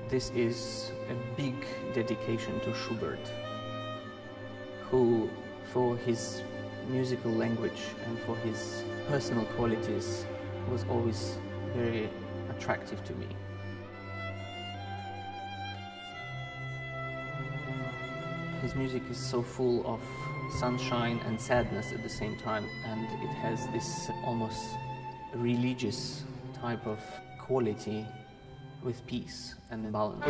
This is a big dedication to Schubert, who, for his musical language and for his personal qualities, was always very attractive to me. His music is so full of sunshine and sadness at the same time, and it has this almost religious type of quality with peace and balance.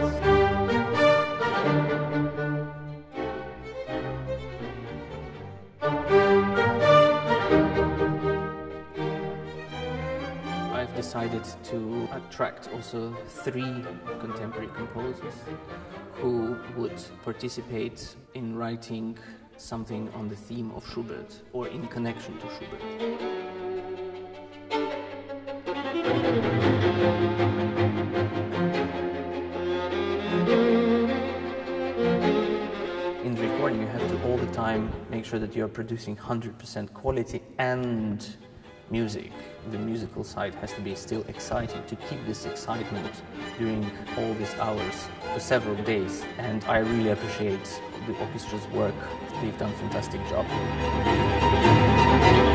I've decided to attract also 3 contemporary composers who would participate in writing something on the theme of Schubert or in connection to Schubert. In recording, you have to all the time make sure that you are producing 100% quality and music. The musical side has to be still exciting, to keep this excitement during all these hours for several days. And I really appreciate the orchestra's work. They've done a fantastic job.